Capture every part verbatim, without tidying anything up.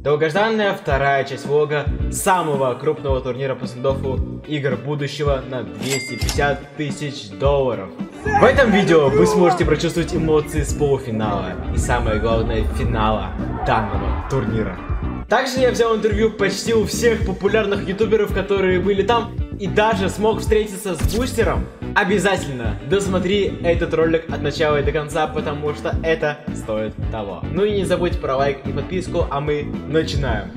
Долгожданная вторая часть влога самого крупного турнира по стендоффу игр будущего на двести пятьдесят тысяч долларов. В этом видео вы сможете прочувствовать эмоции с полуфинала и самое главное финала данного турнира. Также я взял интервью почти у всех популярных ютуберов, которые были там, и даже смог встретиться с бустером. Обязательно досмотри этот ролик от начала и до конца, потому что это стоит того. Ну и не забудь про лайк и подписку, а мы начинаем.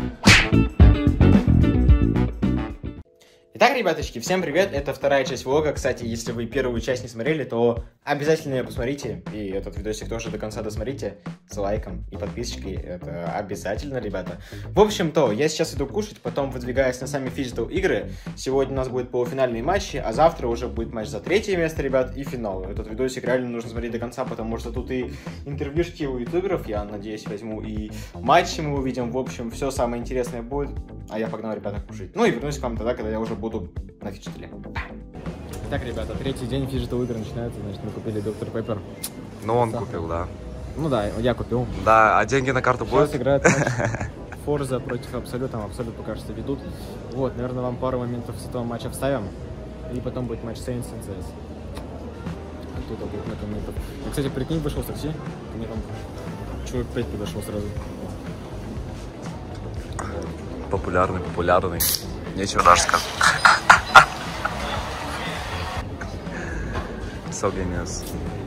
Итак, ребяточки, всем привет, это вторая часть влога. Кстати, если вы первую часть не смотрели, то обязательно ее посмотрите. И этот видосик тоже до конца досмотрите с лайком и подписочкой. Это обязательно, ребята. В общем-то, я сейчас иду кушать, потом выдвигаюсь на сами фиджитал игры. Сегодня у нас будет полуфинальные матчи, а завтра уже будет матч за третье место, ребят, и финал. Этот видосик реально нужно смотреть до конца, потому что тут и интервьюшки у ютуберов, я надеюсь, возьму, и матчи мы увидим. В общем, все самое интересное будет. А я погнал, ребята, кушать. Ну и вернусь к вам тогда, когда я уже буду на фиджитале. Так, ребята, третий день фиджитал игр начинается, значит, мы купили доктор Пеппер. Ну, он да. купил, да. Ну да, я купил. Да, а деньги на карту будут? Сейчас играет матч Форза против Абсолюта, Абсолют пока что ведут. Вот, наверное, вам пару моментов с этого матча вставим. И потом будет матч Saints и си эс. Оттуда будет много моментов. Я, кстати, прикинь, вышел с такси, мне там человек пять подошел сразу. Популярный, популярный. Нечего даже сказать. So genius.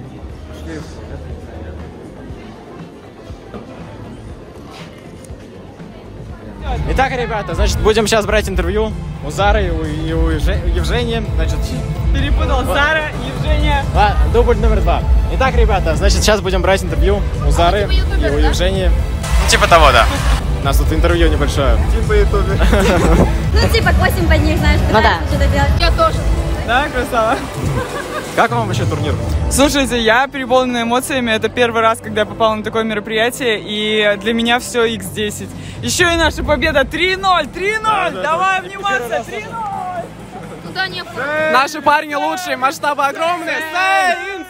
Итак, ребята, значит, будем сейчас брать интервью у Зары и у, и у Евгения. Значит, перепутал Зара и Евгения. А, дубль номер два. Итак, ребята, значит, сейчас будем брать интервью у Зары а и у Евгения. Ну, типа того, да. У нас тут интервью небольшое. Типа ютубер. Ну, типа восемь под них, знаешь, пытаешься что-то делать. Я тоже. Да, красава. Как вам вообще турнир? Слушайте, я переполнена эмоциями. Это первый раз, когда я попала на такое мероприятие. И для меня все икс десять. Еще и наша победа три ноль. три ноль. Да, давай да, обниматься. три ноль. Туда не было. Наши парни лучшие, масштабы огромные. Сейнс,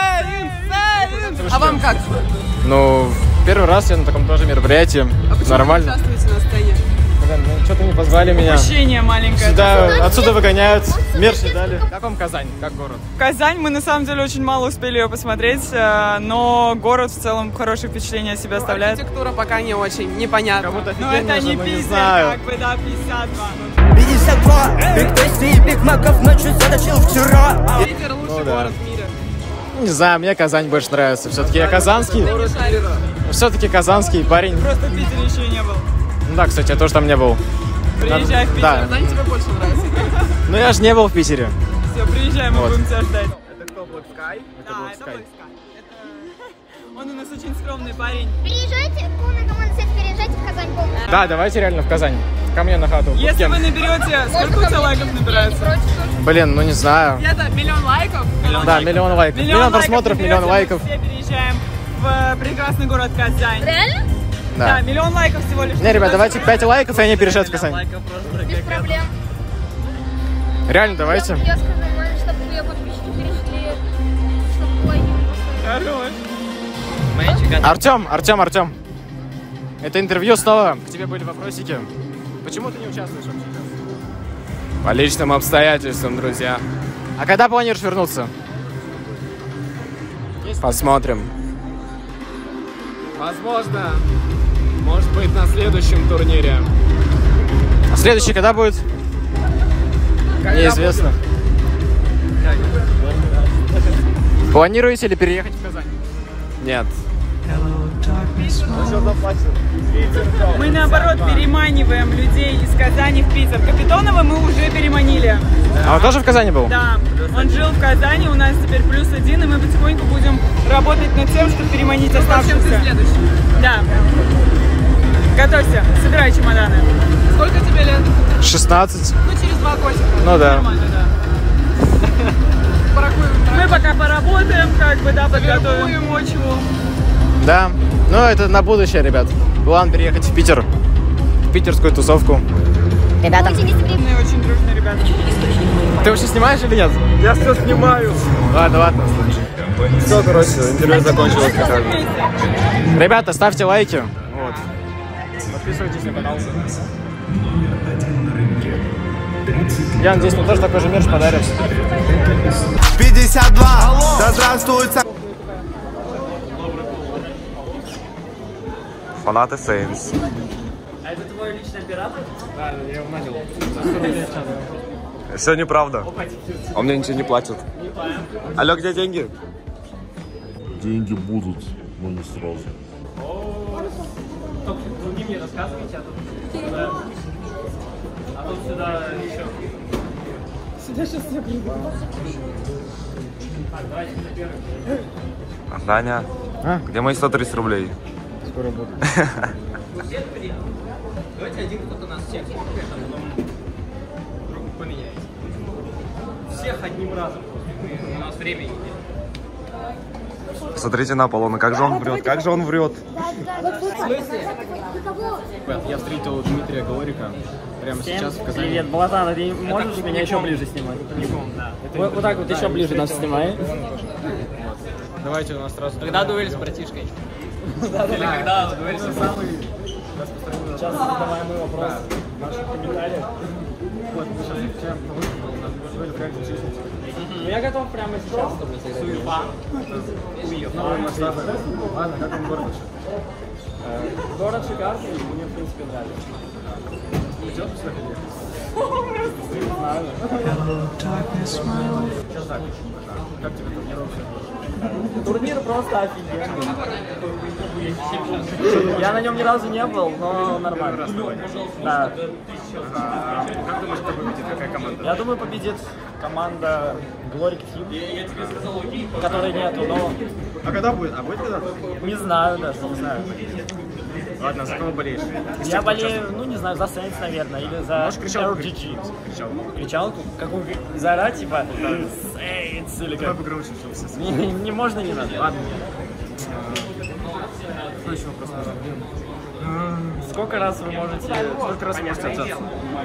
Сейнс, Сейнс. А вам как? Ну, первый раз я на таком тоже мероприятии. А почему нормально. Вы участвуете на сцене? Ну, что-то не позвали меня. Упущение маленькое. Сюда, отсюда выгоняют. Мерч не дали. Как вам Казань? Как город? Казань, мы на самом деле очень мало успели ее посмотреть, но город в целом хорошее впечатление о себе ну, оставляет. Архитектура пока не очень, непонятно. Но это не Питер, как бы, да, пятьдесят два. пятьдесят два. Биг Тести и Биг Маков ночью заточил вчера. Питер лучший ну, да. город в мире. Не знаю, мне Казань больше нравится. Все-таки я казанский. Все-таки казанский парень. Просто в Питере еще не был. Ну да, кстати, я тоже там не был. Приезжай в Питер. Да. Казань тебе больше нравится? Ну я же не был в Питере. Все, приезжай, мы вот. будем тебя ждать. Это кто, Black Sky? Да, это Black Sky. Он у нас очень скромный парень. Приезжайте, полная команда сеть, переезжайте в Казань полностью. Да, давайте реально в Казань. Ко мне на хату. Если вы наберете, сколько у тебя лайков набирается? Блин, ну не знаю. Где-то миллион лайков? Миллион да, лайков. миллион лайков. Миллион, миллион просмотров, миллион лайков. Мы все переезжаем в прекрасный город Казань. Реально? Да. Да, миллион лайков всего лишь. Не, ребят, давайте пять лайков, и они переезжают в Казань. Без проблем. Реально, давайте. Я, я скажу, может, чтобы ее подписчики перешли, чтобы лайки не Хорош. Артем, Артем, Артем. Это интервью снова. К тебе были вопросики. Почему ты не участвуешь вообще? По личным обстоятельствам, друзья. А когда планируешь вернуться? Посмотрим. Возможно, может быть, на следующем турнире. А следующий когда будет? Когда неизвестно. Будет? Планируете ли переехать в Казань? Нет. Мы, наоборот, переманиваем людей из Казани в Питер. Капитонова мы уже переманили. А он тоже в Казани был? Да, он жил в Казани, у нас теперь плюс один, и мы потихоньку будем работать над тем, чтобы переманить оставшихся. Да. Готовься, собирай чемоданы. Сколько тебе лет? шестнадцать. Ну, через два годика. Ну да. Нормально, да. Мы пока поработаем, как бы, да, подготовим почву. Да. Ну, это на будущее, ребят. План переехать в Питер. В питерскую тусовку. Ребята. Очень дисциплинированные, очень дружные ребята. Ты вообще снимаешь или нет? Я все снимаю. Ладно, ладно. Все, короче, интервью закончилось. Ребята, ставьте лайки. Вот. Подписывайтесь на канал. Я надеюсь, мы тоже такой же мерч подарим. пятьдесят два! Да здравствует! Фанаты Сейнс. А это твой личный оператор? Да, я его нанял. Все неправда. Он мне ничего не платит. Алло, где деньги? Деньги будут, но не сразу. Только другим не рассказывайте, а тут сюда. А тут сюда еще. Сюда сейчас все приду. Так, давайте на первый. Даня, а? Где мои сто тридцать рублей? Скоро буду. Давайте один кто-то нас всех поменяется. Всех одним разом. У нас времени нет. Смотрите на Аполлона, как же он врет, как же он врет. Я встретил Дмитрия Глорика прямо Всем сейчас в Казани. привет, Балатан, ты можешь меня еще ближе снимать? Да. Вот, вот так вот еще ближе нас снимай. Давайте у нас сразу... Когда дуэль с братишкой? Или когда дуэль с самый распространенный. Сейчас задаваемый вопрос в наших комментариях. Вот, мы сейчас всем дуэль как зачислить. Ну я готов прямо сейчас с тобой сыграть. Суефа. Новые масштабы. Ладно, как вам город еще? Город шикарный, мне в принципе нравится. Идет сюда ходить? Не знаю. Сейчас так. Как тебе тренировка? Турнир просто офигенный. Я на нем ни разу не был, но нормально. Да. Как думаешь, кто победит? Какая команда? Я думаю, победит команда Glory Team, которой нету, но... А когда будет? А будет когда-то? Не знаю даже, не знаю. Ладно, за кого болеешь? Я болею, ну не знаю, за Saints, наверное, или за Можешь кричалку эр джи джи. Кричалку? Кричалку? Какую? Заорать, типа, Saints или Давай как? погромче, чтобы все Не, не, не можно, не надо. Ладно. Следующий вопрос нужен. Сколько раз вы можете... Сколько раз вы можете общаться?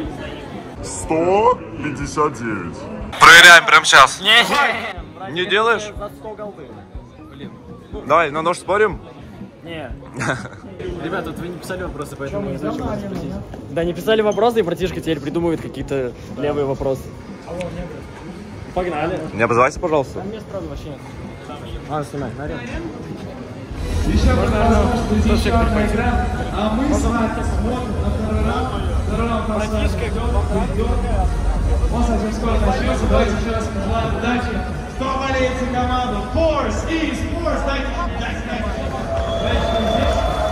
сто пятьдесят девять. Проверяем прямо сейчас. Не, Не делаешь? За сто голды. Давай, на нож спорим? Не. Ребята, вот вы не писали вопросы, поэтому не знаю, что можно спросить. Да, не писали вопросы, и братишка теперь придумывает какие-то левые вопросы. Погнали. Не обзывайся, пожалуйста. Мне справа вообще нет. Ладно, снимай, на арену. Еще раз друзья, а мы с вами смотрим на второй раунд. Второй раунд он совсем скоро начнется. Давайте еще раз пожелаем удачи. Кто болеет за команду? Force eSports. Дайте, дайте, дайте.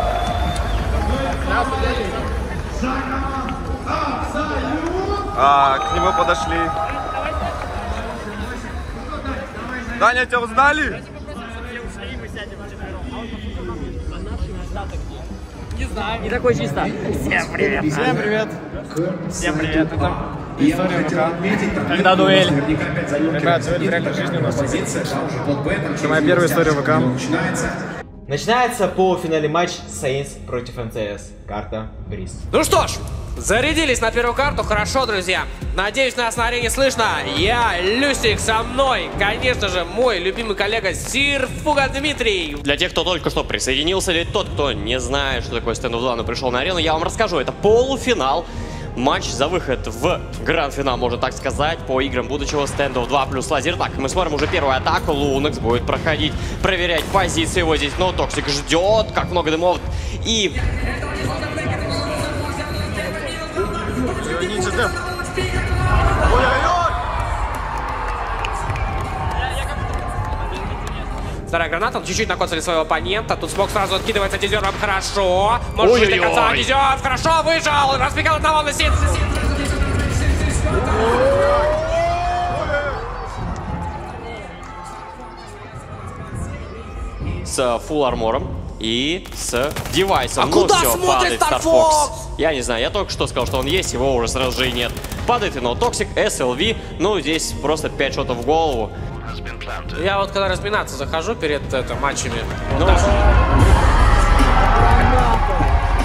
За команду Абсолют. А, к нему подошли. Даня, тебя узнали? Не знаю. Не такой чисто. Всем привет. Всем привет. Всем привет. Это история ВК. Когда дуэль? Ребят, дуэль в реальной жизни у нас. Это моя первая история ВК. Начинается полуфинальный матч Saints против эм тэ эс. Карта Бриз. Ну что ж, зарядились на первую карту. Хорошо, друзья. Надеюсь, нас на арене слышно. Я, Люсик, со мной, конечно же, мой любимый коллега Сирфуга Дмитрий. Для тех, кто только что присоединился, или тот, кто не знает, что такое стенд оф два, но пришел на арену, я вам расскажу. Это полуфинал. Матч за выход в гранд-финал, можно так сказать, по играм будущего стенд оф два плюс лазертаг. Мы смотрим уже первую атаку. Лунекс будет проходить, проверять позиции. Его здесь но Токсик ждет, как много дымов. И... Вторая граната, он чуть-чуть накоцали своего оппонента. Тут смог сразу откидывается Дизером. Хорошо. Может жить до конца. Дизер хорошо выжал. Разбегал одного на сеть. С фулл армором и с девайсом. А ну, куда все, смотрит падает Star Fox. Я не знаю, я только что сказал, что он есть, его уже сразу же и нет. Падает и No Toxic, эс эл ви. Ну, здесь просто пять шотов в голову. Я вот когда разминаться захожу перед это, матчами. Ну,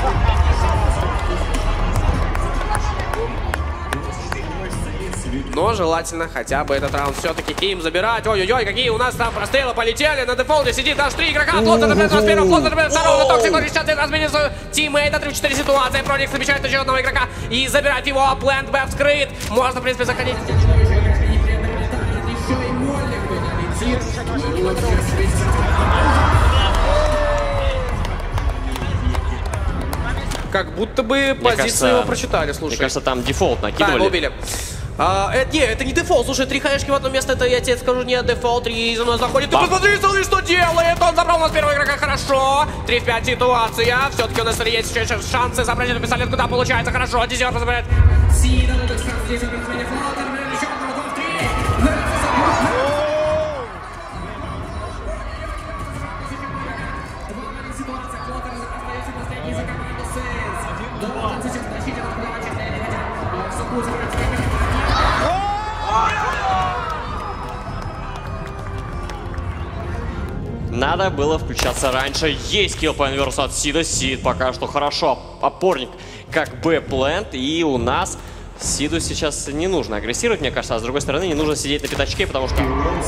нож желательно хотя бы этот раунд все-таки им забирать. Ой-ой-ой, какие у нас там прострелы полетели. На дефолте сидит аж три игрока. Флот зажимает с первого, Флот зажимает второго. Токсик ноль шестьдесят разменит свою тиммейта. три в четыре ситуация. Проникс замечает еще одного игрока и забирает его. Плент Б вскрыт. Можно, в принципе, заходить. Как будто бы Мне позицию кажется, его прочитали, слушай. Мне кажется, там дефолт накидывали. Да, его убили. А, это, не, это не дефолт, слушай, три хаешки в одно место, это я тебе скажу, не дефолт, три за мной заходит. Ты посмотри, смотри, что делает, он забрал у нас первого игрока, хорошо. три в пять ситуация, все-таки у нас есть еще шансы забрать эту пистолет, куда получается, хорошо, Дизер забирает. Надо было включаться раньше. Есть килл по инверсу от Сида. Сид пока что хорошо. Опорник как Б-плент. И у нас Сиду сейчас не нужно агрессировать, мне кажется. А с другой стороны, не нужно сидеть на пятачке, потому что...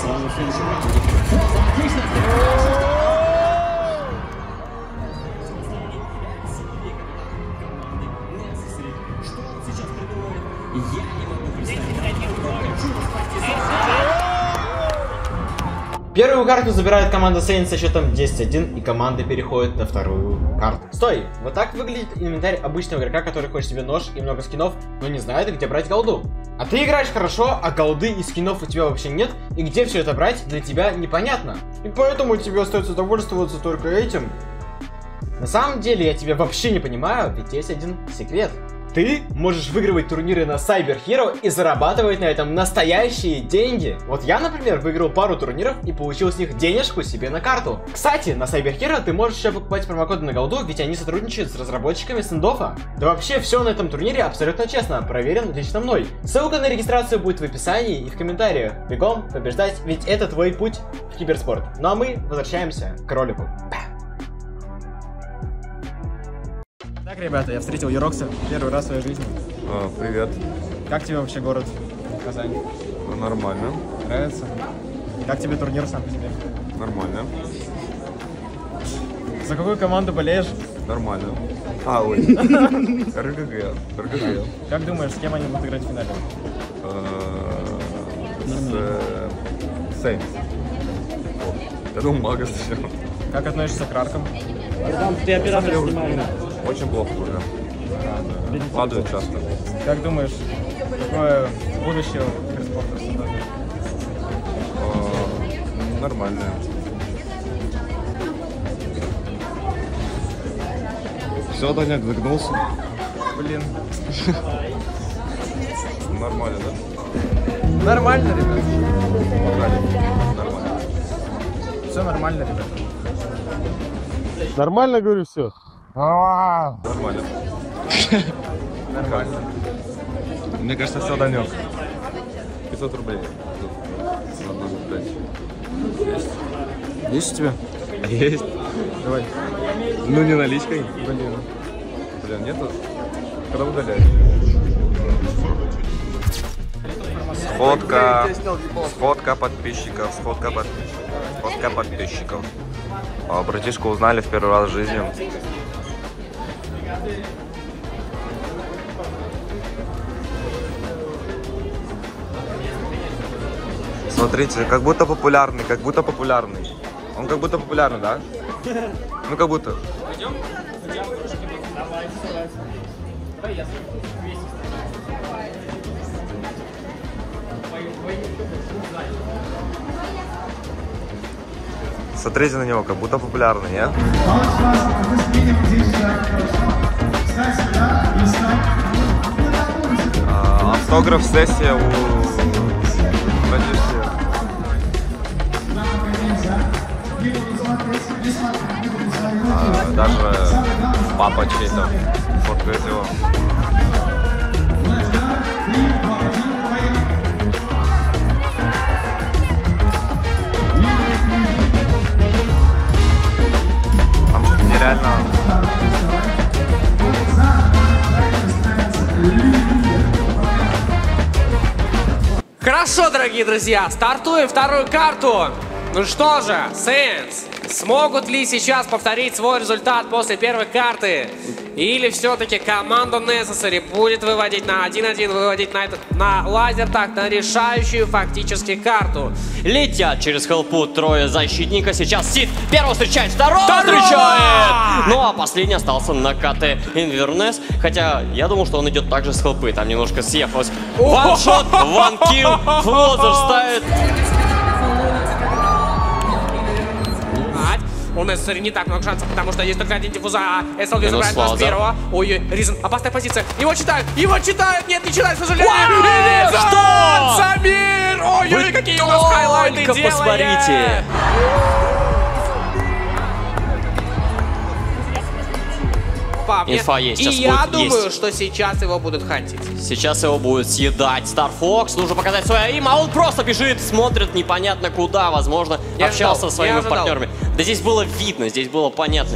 Первую карту забирает команда Saints со счетом десять один, и команда переходит на вторую карту. Стой! Вот так выглядит инвентарь обычного игрока, который хочет себе нож и много скинов, но не знает, где брать голду. А ты играешь хорошо, а голды и скинов у тебя вообще нет, и где все это брать, для тебя непонятно. И поэтому тебе остается довольствоваться только этим. На самом деле я тебя вообще не понимаю, ведь есть один секрет. Ты можешь выигрывать турниры на Cyber Hero и зарабатывать на этом настоящие деньги. Вот я, например, выиграл пару турниров и получил с них денежку себе на карту. Кстати, на Cyber Hero ты можешь еще покупать промокоды на голду, ведь они сотрудничают с разработчиками сэндофа. Да вообще все на этом турнире абсолютно честно, проверен лично мной. Ссылка на регистрацию будет в описании и в комментариях. Бегом побеждать, ведь это твой путь в киберспорт. Ну а мы возвращаемся к ролику. Так, ребята, я встретил Ерокса первый раз в своей жизни. А, привет. Как тебе вообще город Казань? Ну, нормально. Нравится? Как тебе турнир сам по себе? Нормально. За какую команду болеешь? Нормально. А, ой. РГГ. РГГ. Как думаешь, с кем они будут играть в финале? С Сейнс. Я думаю, Мага сначала. Как относишься к раркам? Ты оператор снимаешь. Очень плохо уже. Падают часто. Как думаешь, какое будущее у киберспорта в сэндофе? Нормальное. Все, Даняк, загнулся. Блин. Нормально, да? Нормально, ребят. Нормально. Все нормально, ребят. Нормально, говорю, все. Нормально. Нормально. Мне кажется, все, Данек. пятьсот рублей. Есть? Есть у тебя? Есть. Давай. Ну, не наличкой. Блин. Блин, нету? Когда удаляешь? Сфотка. Сфотка подписчиков. Сфотка подписчиков. Сфотка подписчиков. А, братишку узнали в первый раз в жизни. Смотрите, как будто популярный, как будто популярный. Он как будто популярный, да? Ну, как будто. Смотрите на него, как будто популярный, нет? А, автограф-сессия у братишки. А, даже папа чей-то фоткает его. Там что-то нереально. Хорошо, дорогие друзья, стартуем вторую карту. Ну что же, Saints, смогут ли сейчас повторить свой результат после первой карты? Или все-таки команда Necessary будет выводить на один-один, выводить на, этот, на лазертаг, на решающую фактически карту? Летят через хелпу трое защитника. Сейчас Сид первого встречает, второго встречает! Ну а последний остался на КТ Инвернес. Хотя я думал, что он идет также с хелпы. Там немножко съехалось. Ваншот, ванкилл, Флозер ставит. У Necessary не так много шансов, потому что есть только один диффуза, а СЛГ забирает нас первого. Ой-ой, Ризен, опасная позиция. Его читают, его читают, нет, не читают, к сожалению. Ризен! Самир! Ой-ой, какие у нас хайлайты делает! Посмотрите. Инфа есть, и сейчас я будет думаю, есть. что сейчас его будут хантить. Сейчас его будут съедать. Star Fox, нужно показать свое имя, а он просто бежит, смотрит непонятно куда, возможно, я общался ждал, со своими партнерами. Да здесь было видно, здесь было понятно.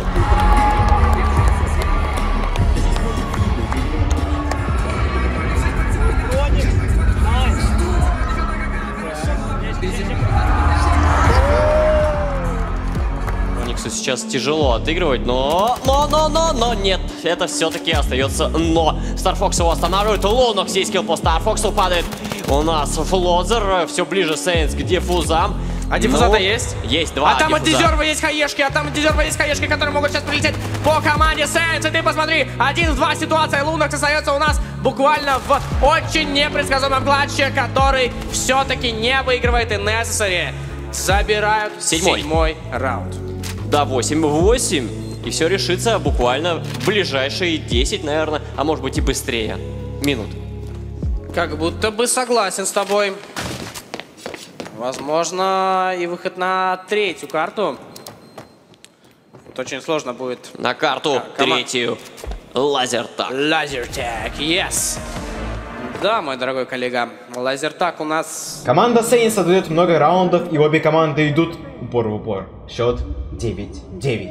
Сейчас тяжело отыгрывать, но, но, но, но, но, нет, это все-таки остается но. Star Fox его останавливает, Лунок здесь килл по Star Fox падает. У нас Флозер, все ближе Saints к диффузам. А диффуза-то ну, есть? Есть два. А там диффуза. от Дезерва есть хаешки, а там от Дезерва есть хаешки, которые могут сейчас прилететь по команде Saints. И ты посмотри, один в два ситуация. Лунок остается у нас буквально в очень непредсказуемом клатче, который все-таки не выигрывает, и Necessary забирают седьмой, седьмой раунд. Да, восемь восемь. И все решится буквально в ближайшие десять, наверное, а может быть и быстрее минут. Как будто бы согласен с тобой. Возможно, и выход на третью карту. Это очень сложно будет. На карту а, третью. Лазертаг. Лазертаг, yes. Да, мой дорогой коллега, лазертаг у нас... Команда Saints отдает много раундов, и обе команды идут упор в упор. Счет девять девять.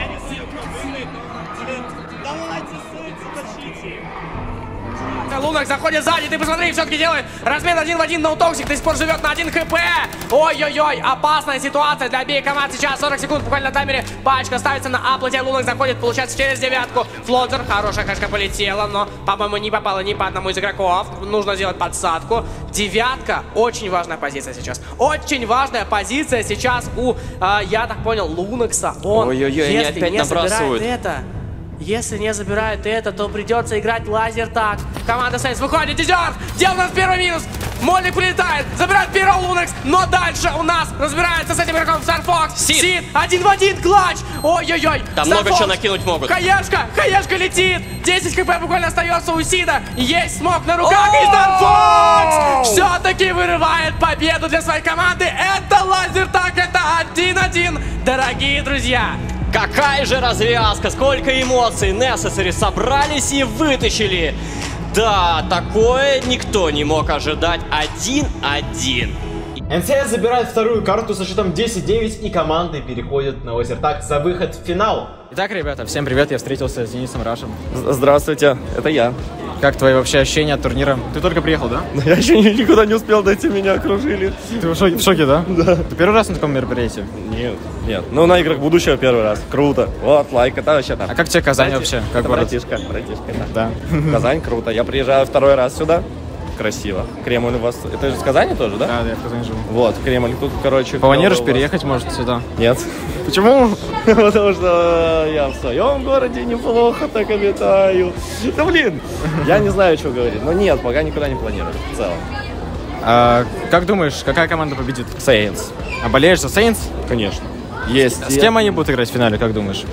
Лунок заходит сзади, ты посмотри, все-таки делает размен один в один, но Токсик до сих пор живет на один хп. Ой-ой-ой, опасная ситуация для обеих команд. Сейчас сорок секунд буквально на таймере. Пачка ставится на аплоте, Лунок заходит, получается, через девятку. Флозер, хорошая хэшка полетела, но, по-моему, не попала ни по одному из игроков. Нужно сделать подсадку. Девятка, очень важная позиция сейчас. Очень важная позиция сейчас у, э, я так понял, Лунокса. Он, Ой-ой-ой, они если опять не набрасывают. забирает это... Если не забирает это, то придется играть лазертаг. Команда Saints выходит, Дезерт, делает у нас первый минус. Молик прилетает, забирает первый Лунекс, но дальше у нас разбирается с этим игроком Star Fox. Сид. Сид, один в один клатч. Ой-ой-ой. Там Star много Fox. чего накинуть могут. Хаешка, хаешка летит. десять хп буквально остается у Сида. Есть смог на руках, и Star Fox все-таки вырывает победу для своей команды. Это лазертаг, это один-один. Дорогие друзья. Какая же развязка, сколько эмоций. Necessary собрались и вытащили. Да, такое никто не мог ожидать. один-один. эн си эс забирает вторую карту со счетом десять девять, и команды переходят на лазертаг за выход в финал. Итак, ребята, всем привет, я встретился с Денисом Рашем. Здравствуйте, это я. Как твои вообще ощущения от турнира? Ты только приехал, да? Я еще никуда не успел дойти, меня окружили. Ты в шоке, в шоке, да? Да. Ты первый раз на таком мероприятии? Нет, нет. Ну, на играх будущего первый раз. Круто. Вот, лайк, это вообще там. А как тебе Казань Братиш... вообще? Как это город? братишка, братишка, да. Да. Казань, круто. Я приезжаю второй раз сюда. Красиво. Кремль у вас... Это же из Казани тоже, да? Да, да, я в Казани живу. Вот, Кремль тут, короче... Планируешь переехать, может, сюда? Нет. Почему? Потому что я в своем городе неплохо так обитаю. Да блин, я не знаю, что говорить. Но нет, пока никуда не планирую в целом. А, как думаешь, какая команда победит? Saints. А болеешь за Saints? Конечно. Есть. С кем они будут играть в финале, как думаешь?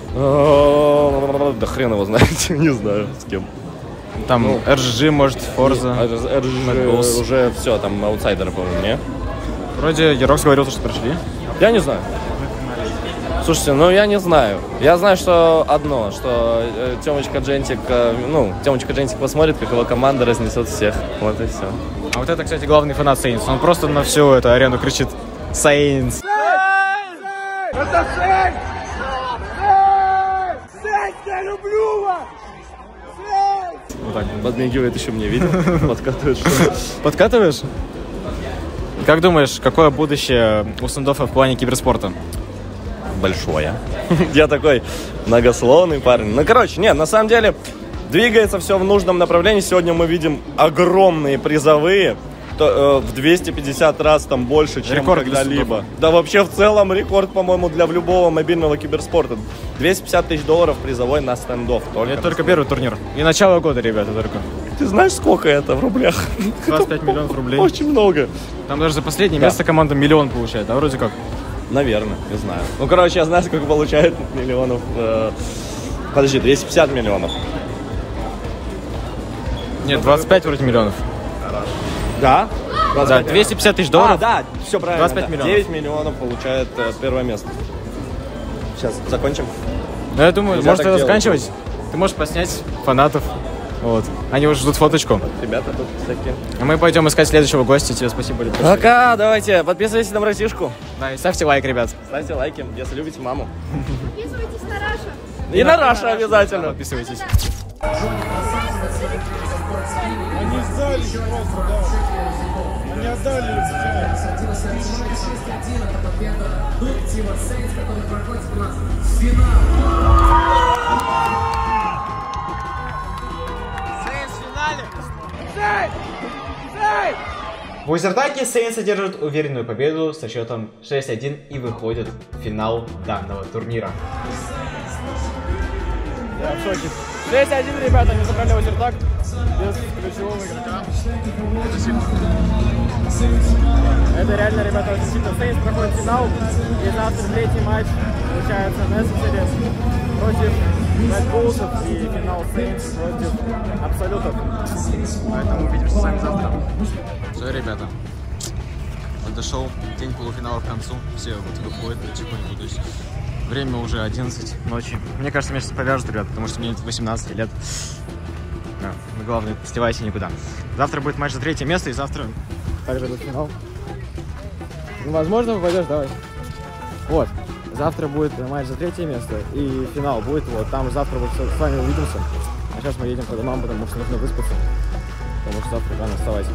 Да хрен его знает, не знаю с кем. Там ну, эр джи, может, Forza. эр джи уже все, там аутсайдеры, по-моему, не? Вроде Ерокс говорил, что прошли. Я не знаю. Слушайте, ну я не знаю. Я знаю, что одно, что э, Тёмочка Джентик, э, ну, Тёмочка Джентик посмотрит, как его команда разнесет всех. Вот и все. А вот это, кстати, главный фанат Saints. Он просто на всю эту арену кричит Saints. Это Saints! Saints, я люблю вас! Вот так подмигивает еще мне, видел? Подкатывает что-то. Подкатываешь? Как думаешь, какое будущее у Сандофа в плане киберспорта? Большое. Я такой многословный парень. Ну, короче, нет, на самом деле двигается все в нужном направлении. Сегодня мы видим огромные призовые. То, э, в двести пятьдесят раз там больше, чем рекорд когда-либо. Да вообще в целом рекорд, по-моему, для любого мобильного киберспорта. двести пятьдесят тысяч долларов призовой на стендов. Только это только первый турнир. И начало года, ребята, только. Ты знаешь, сколько это в рублях? двадцать пять миллионов рублей. Очень много. Там даже за последнее да. место команда миллион получает, да, вроде как? Наверное, не знаю. Ну, короче, я знаю, сколько получает миллионов. Э, подожди, двести пятьдесят миллионов. Нет, двадцать пять вроде миллионов. Да? Да, двести пятьдесят тысяч долларов. А, да, все правильно. двадцать пять миллионов. девять миллионов получает э, первое место. Сейчас закончим. Ну, я думаю, нельзя может это заканчивать. Ты можешь поснять фанатов. Вот. Они уже ждут фоточку. Вот, ребята тут всякие. А мы пойдем искать следующего гостя. Тебе спасибо. Пока, давайте, подписывайтесь на братишку. Да, и ставьте лайк, ребят. Ставьте лайки, если любите маму. Подписывайтесь на Раша. И, и на Раша обязательно. Да, подписывайтесь. Они сдали просто, да. Они отдали. В Лазертаге Сейнс одержит уверенную победу со счетом шесть один и выходит в финал данного турнира. Я в шоке. шесть один, ребята, они забрали Лазертаг без ключевого игрока. Это сильно. Это реально, ребята, очень сильно. Сейнс проходит финал, и завтра третий матч получается Necessary против Red Bulls'ов и финал Сейнс против Абсолютов. Поэтому увидимся с вами завтра. Все, ребята, подошел день полуфинала к концу, все вот выходят потихоньку, то есть время уже одиннадцать ночи. Мне кажется, меня сейчас повяжут, ребят, потому что мне восемнадцать лет. Да, но главное, не сливайте никуда. Завтра будет матч за третье место, и завтра также будет финал. Ну, возможно, попадешь, давай. Вот, завтра будет матч за третье место, и финал будет вот там. Завтра вот с вами увидимся. А сейчас мы едем по домам, потому что нужно выспаться. Потому что завтра рано вставать.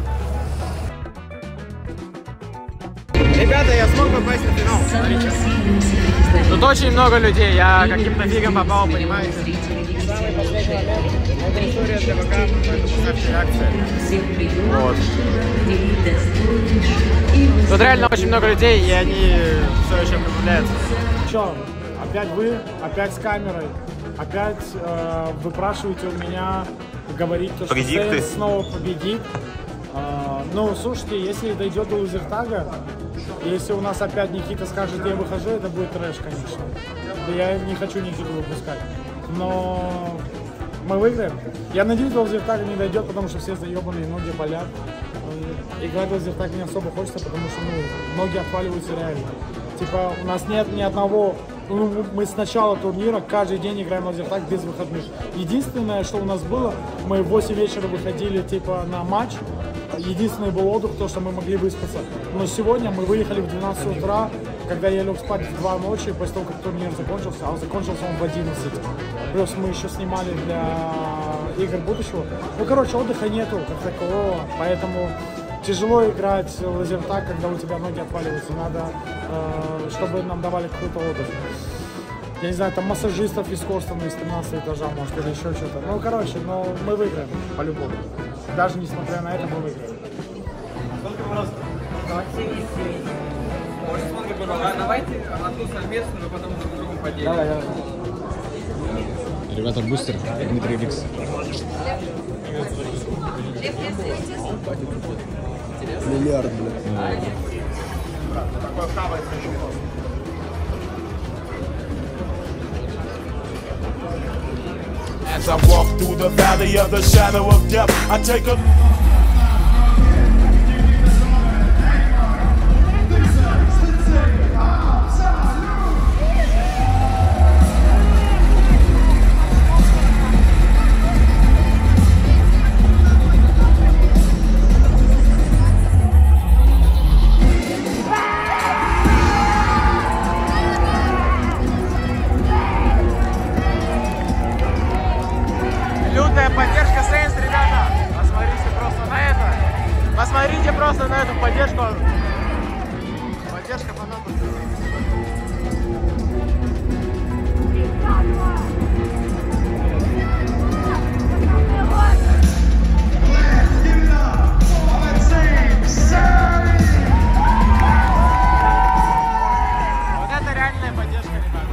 Ребята, я смог попасть на финал. Смотрите. Тут очень много людей. Я каким-то фигом попал, понимаете? Самый последний момент. Это история для ВК, поэтому ставьте реакции. Вот. Тут реально очень много людей, и они все еще прибавляются. Че, опять вы, опять с камерой, опять э, выпрашиваете у меня говорить, то, что Сейнс снова победит. Э, ну, слушайте, если дойдет до Лазертага, если у нас опять Никита скажет, я выхожу, это будет трэш, конечно. Да я не хочу Никиту выпускать. Но мы выиграем. Я надеюсь, до Лазертага не дойдет, потому что все заебанные, ноги болят. Играть в Лазертаг не особо хочется, потому что ну, ноги отваливаются реально. Типа у нас нет ни одного... Ну, мы с начала турнира каждый день играем в Лазертаг без выходных. Единственное, что у нас было, мы в восемь вечера выходили типа на матч. Единственный был отдых, то, что мы могли выспаться. Но сегодня мы выехали в двенадцать утра, когда я лег спать в два ночи, после того, как турнир закончился, а закончился он в одиннадцать. Плюс мы еще снимали для игр будущего. Ну, короче, отдыха нету как такового, поэтому тяжело играть в Лазертаг, когда у тебя ноги отваливаются. Надо, э, чтобы нам давали какой-то отдых. Я не знаю, там массажистов из Корстона из тринадцатого этажа, может, или еще что-то. Ну, короче, но мы выиграем, по-любому. Даже несмотря на это, мы выиграем. Давайте одну совместную, потом друг другу поделим. Давай, давай. Ребята, бустер, Дмитрий Викс. Миллиард, блядь. As I walk through the valley of the shadow of death, I take a Лютая поддержка Сейнс, ребята! Посмотрите просто Посмотрите просто на эту поддержку. Поддержка фанатов. Вот это реальная поддержка, ребята.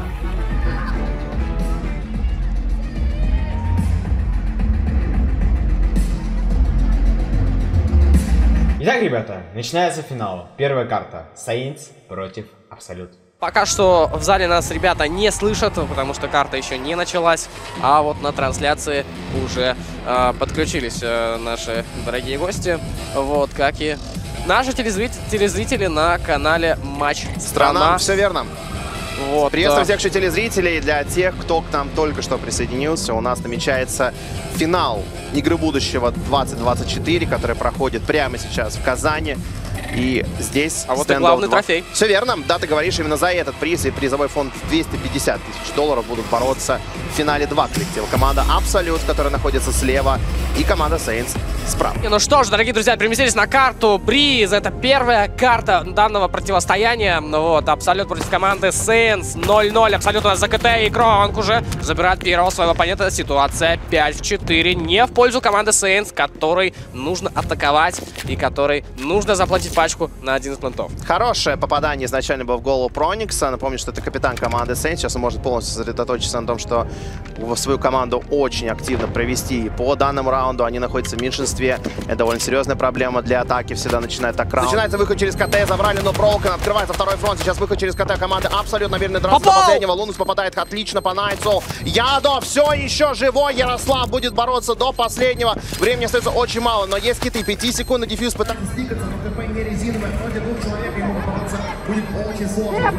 Итак, ребята, начинается финал. Первая карта. Saints против Absolute. Пока что в зале нас ребята не слышат, потому что карта еще не началась. А вот на трансляции уже э, подключились э, наши дорогие гости. Вот, как и наши телезрители, телезрители на канале Матч Страна. Страна, все верно. Вот, Приветствую а... всех же телезрителей. Для тех, кто к нам только что присоединился, у нас намечается финал игры будущего двадцать двадцать четыре, который проходит прямо сейчас в Казани. И здесь а вот и главный трофей. Все верно. Да, ты говоришь, именно за этот приз и призовой фонд двести пятьдесят тысяч долларов будут бороться в финале два коллектива. Команда Absolute, которая находится слева, и команда Saints справа. Ну что ж, дорогие друзья, переместились на карту Бриз. Это первая карта данного противостояния. Вот, Absolute против команды Saints. ноль ноль. Absolute у нас за КТ, и Кронг уже забирает первого своего оппонента. Ситуация пять в четыре. Не в пользу команды Saints, которой нужно атаковать и которой нужно заплатить пачку на один из плентов. Хорошее попадание изначально было в голову Проникса. Напомню, что это капитан команды Saints. Сейчас он может полностью сосредоточиться на том, что свою команду очень активно провести. По данному раунду они находятся в меньшинстве. Это довольно серьезная проблема для атаки. Всегда начинает так раунд. Начинается выход через КТ. Забрали, но Broken. Открывается второй фронт. Сейчас выход через КТ команды Absolute. Наверное, драться до последнего. Лунус попадает отлично по Найтсу. Ядо все еще живой. Ярослав будет бороться до последнего. Времени остается очень мало, но есть киты. пяти секунд дефьюз пытается стикаться, но КП не резиновый. Против двух человек ему попадаться будет очень сложно.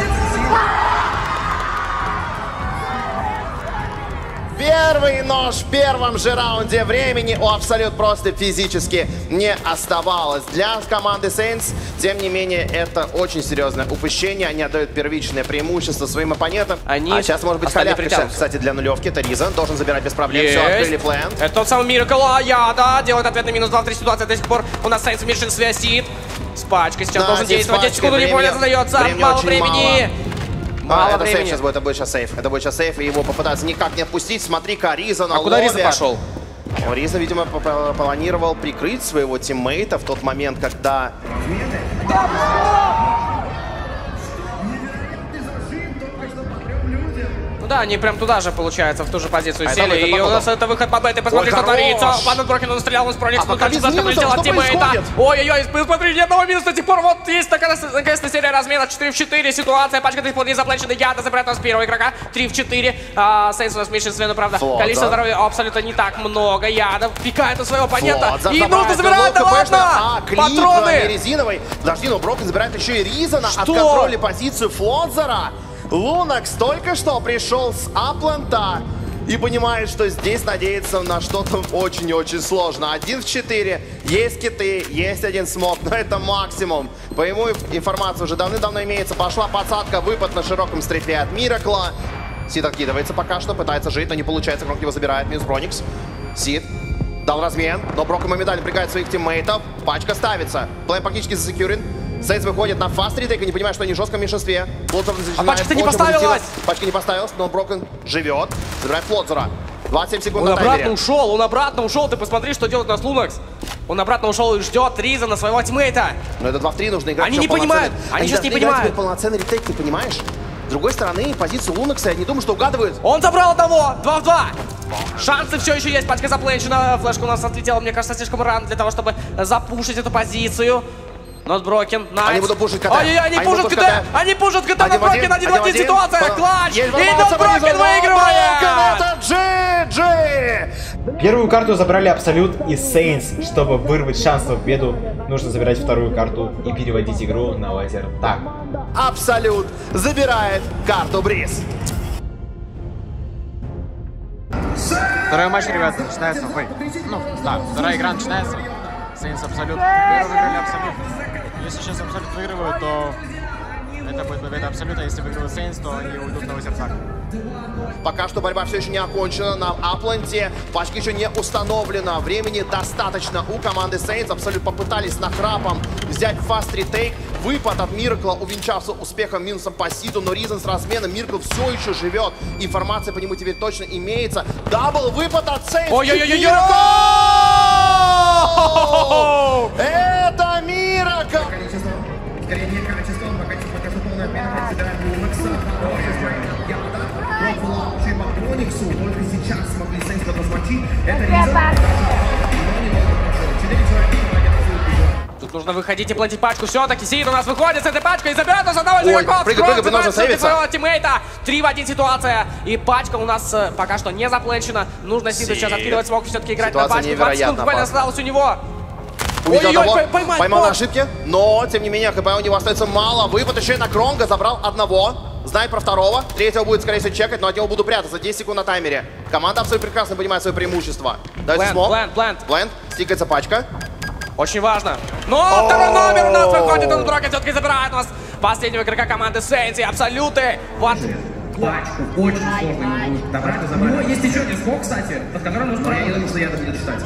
Первый нож в первом же раунде. Времени у Absolute просто физически не оставалось. Для команды Saints, тем не менее, это очень серьезное упущение. Они отдают первичное преимущество своим оппонентам. Они а сейчас может быть халявка, кстати, для нулевки. Это Риза. Должен забирать без проблем. Все, открыли план. Это тот самый Миракл. Яда делает ответный минус два в три ситуации. До сих пор у нас Saints в меньшинстве. Сид с пачкой сейчас да, должен действовать. десять секунд не поля задается. Мало времени. Мало а, это сейф сейчас будет, это будет сейчас сейф. Это будет сейчас сейф, и его попытаются никак не отпустить. Смотри-ка, Риза на А куда Риза пошел? Риза, видимо, планировал прикрыть своего тиммейта в тот момент, когда... Ну да, они прям туда же, получается, в ту же позицию а сели. И у нас это выход под бэтой. Посмотри, что творится. Пан Брокин настрелял, он с Проникс. Ну, кажется, прилетел от тиммейта. Ой-ой-ой, смотри, ни одного минуса до сих пор. Вот есть наконец-то серия разменов. четыре в четыре. Ситуация. Пачка до сих пор не заплачена. Яда забирает у нас первого игрока. три в четыре. Сейнс у нас в меньшинстве, но правда, количество здоровья абсолютно не так много. Яда пикает у своего оппонента. И нужно забирать, да ладно! Патроны! резиновый. Подожди, но Брокин забирает еще и Ризана. От контроля позицию Флотзера. Лунакс только что пришел с апланта и понимает, что здесь надеяться на что-то очень-очень сложно. один в четыре, есть киты, есть один смог, но это максимум. По ему информация уже давным-давно имеется. Пошла подсадка, выпад на широком стрейфе от Миракла. Сид откидывается пока что, пытается жить, но не получается. Кронг его забирает, минус Проникс. Сид дал размен, но Брокон моментально напрягает своих тиммейтов. Пачка ставится, плей практически засекюрен. Сейнс выходит на фаст ретейк и не понимает, что они в жестком меньшинстве. А пачка-то не поставилась! Пачка не поставилась, но Брокен живет. Забирает Флотзера. двадцать семь секунд он на таймере. обратно ушел, он обратно ушел. Ты посмотри, что делает у нас Лунакс. Он обратно ушел и ждет Риза на своего тиммейта. Но это два в три нужно играть. Они не понимают, они, они сейчас не понимают. Полноценный ретейк, ты понимаешь? С другой стороны, позицию Лунакса, я не думаю, что угадывают. Он забрал одного, два в два. Шансы все еще есть, пачка заплечена. Флешка у нас отлетела, мне кажется, слишком рано для того, чтобы запушить эту позицию. Нотброкен, найс. Они будут пушить КТ. Ой, они, они пушат КТ. Они пушат КТ. Нотброкен, один в один ситуация. Клатч. И Нотброкен выигрывает. Это джи джи. Первую карту забрали Absolute и Saints. Чтобы вырвать шанс на победу, нужно забирать вторую карту и переводить игру на лазер. Так. Absolute забирает карту Бриз. Второй матч, ребята, начинается. Ой, ну, да, вторая игра начинается. Saints Absolute. Первый выиграли Absolute. Если сейчас Absolute выигрывают, то это будет победа Absolute, а если выигрывают Saints, то они уйдут на лазертак. Пока что борьба все еще не окончена на Апленте. Пачка еще не установлена. Времени достаточно у команды Saints. Абсолютно попытались нахрапом взять фаст ретейк. Выпад от Миракла увенчался успехом, минусом по Сиду, но Ризен с разменом. Миракл все еще живет. Информация по нему теперь точно имеется. Дабл выпад от Saints. Ой-ой-ой-ой! Это Миракл! Скорее не качество, он пока пока что полная отмена присядает у Макса. Лучший по Прониксу, только сейчас смогли Saints размочить. Это Ризен. Тут нужно выходить и платить пачку. Все-таки Сид у нас выходит с этой пачкой и забирает нас одного из игроков. Прыгай, прыгай, нужно сейвиться. Своего тиммейта. три в один ситуация. И пачка у нас э, пока что не запленчена. Нужно Сиду сейчас откидывать смог, все-таки играть ситуация на пачку. двадцать секунд буквально осталось у него. Увидел Ой-ой-ой, одного, поймать, поймал на бот. ошибке, но, тем не менее, ХП у него остается мало. Выпад еще и на Кронга, забрал одного, знает про второго. Третьего будет, скорее всего, чекать, но от него буду прятаться. десять секунд на таймере. Команда абсолютно прекрасно понимает свое преимущество. Дайте смог. Бленд, бленд. Бленд, стикается пачка. Очень важно. Но второй номер у нас выходит, он Брокет все-таки забирает у нас последнего игрока команды Saints и Абсолюты. Вот. Пачку очень сложно ему будет добрать и забрать. У него есть еще один скок, кстати, под которым нужно... Я не думаю, что я это буду читать.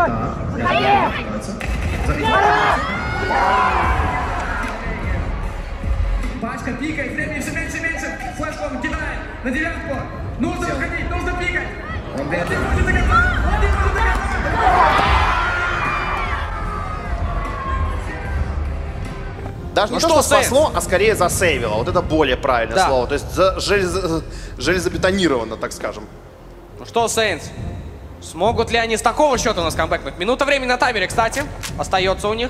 Пачка пикает, времени все меньше и меньше. Флешком кидает на девятку. Нужно выходить, нужно пикать. Он не может догадать, он не может догадать. Даже Ну не то, что, что спасло, а скорее засейвило. Вот это более правильное Да. слово. То есть за- железо- железобетонировано, так скажем. Ну что, Saints, смогут ли они с такого счета у нас камбэкнуть? Минута времени на таймере, кстати, остается у них.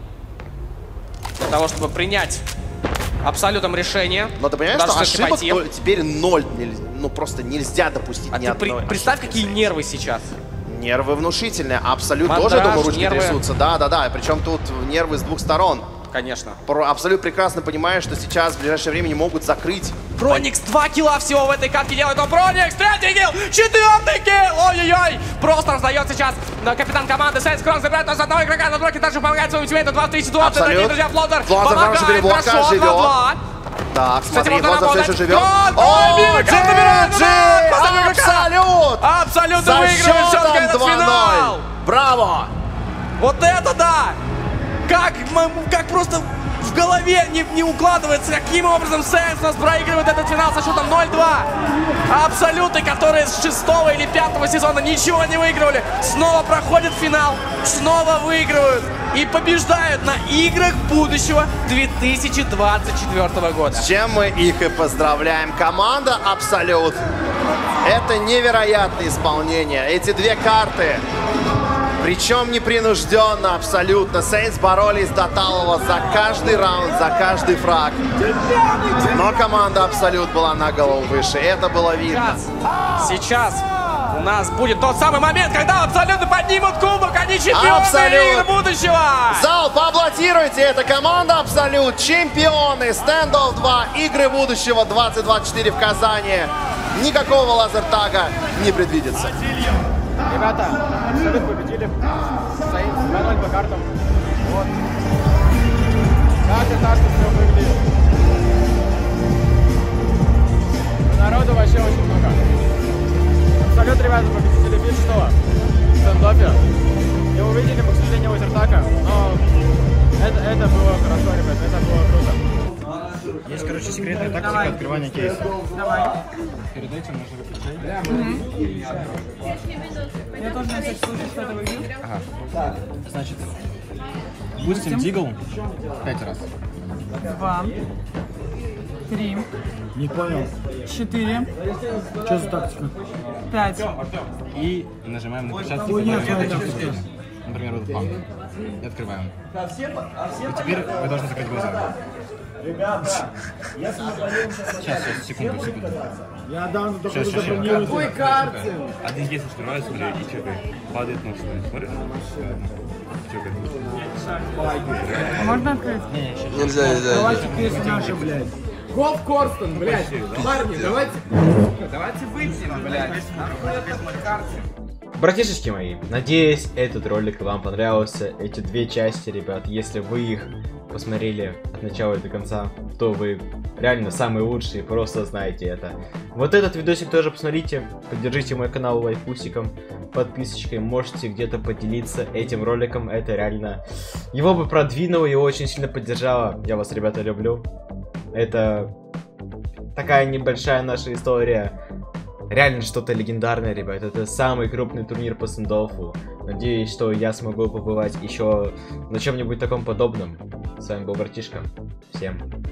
Для того, чтобы принять абсолютом решение. Но ты понимаешь, Даже что если ошибок пойти. то- теперь ноль. нельзя- Ну просто нельзя допустить А ни ты при- одной представь, ошибки. какие нервы сейчас. Нервы внушительные. Абсолют Мандраж, тоже, я думаю, ручки нервы. трясутся. Да, да, да. Причем тут нервы с двух сторон. Конечно. Про- Абсолют прекрасно понимает, что сейчас в ближайшее время не могут закрыть. Проникс два килла всего в этой катке делает, но Проникс третий килл, четвертый килл, ой-ой-ой, просто раздает сейчас на капитан команды Saints. Кронг забирает нас одного игрока, но Броки также помогает своему тиммейту, два в три ситуации, Абсолют. дорогие друзья, Флоттер Флоттер, хорошая переборка, хорошо, живет. два-два. Так, Кстати, смотри, можно Флоттер все работать. еще живет. Гол! О, Миракл забирает у нас последнего игрока. Абсолют! Абсолютно За выигрывает все-таки счетом этот два ноль. финал. Браво! Вот это да! Как, мы- как просто в голове не, не укладывается, каким образом Saints у нас проигрывает этот финал со счетом ноль-два. Абсолюты, которые с шестого или пятого сезона ничего не выигрывали, снова проходят финал, снова выигрывают и побеждают на играх будущего две тысячи двадцать четвёртого года. С чем мы их и поздравляем. Команда Абсолют. Это невероятное исполнение. Эти две карты. Причем непринужденно, абсолютно. Saints боролись до талого за каждый раунд, за каждый фраг. Но команда Абсолют была на голову выше. Это было видно. Сейчас, сейчас у нас будет тот самый момент, когда Абсолюты поднимут кубок, они чемпионы Абсолют. игр будущего. Зал, поаплодируйте. Это команда Абсолют. Чемпионы. Стендов два. Игры будущего двадцать двадцать четыре в Казани. Никакого лазертага не предвидится. Ребята, Абсолют победили. Saints два ноль по картам. Вот. Как-то так все выглядит. Народу вообще очень много. Абсолют, ребята, победители бит что? В стендопе. Не увидели, к сожалению, лазертага, но это, это было хорошо, ребят, это было круто. Есть, короче, секретная тактика открывания кейса. Давай. Перед этим нужно выключать. Я тоже на всякий случай что-то выиграл. Ага. Значит, пустим дигл пять раз. Два. Три. Не понял. Четыре. Что за тактика? Пять. И нажимаем на печатки. Хуйня которые твоя идут тактика. сюда. Например, вот план. И открываем. И теперь вы должны закрыть глаза. Ребята, если мы поем Сейчас, сейчас, секунду, секунду. Я дам только Сейчас, сейчас, забронирую. сейчас. Какой карте? Один кейс открывается уже и чекает. Падает нос. Смотришь? Чекает. А можно открыть? Нельзя, нельзя. Давайте кейсы наши, блядь. Голд Корстон, блядь. Парни, давайте. Давайте выйдем, блядь. Братишечки мои, надеюсь, этот ролик вам понравился. Эти две части, ребят, если вы их посмотрели от начала до конца, то вы реально самые лучшие, просто знаете это. Вот этот видосик тоже посмотрите, поддержите мой канал лайфусиком, подписочкой, можете где-то поделиться этим роликом, это реально его бы продвинуло и очень сильно поддержало. Я вас, ребята, люблю. Это такая небольшая наша история. Реально что-то легендарное, ребят. Это самый крупный турнир по стендоффу. Надеюсь, что я смогу побывать еще на чем-нибудь таком подобном. С вами был Братишка. Всем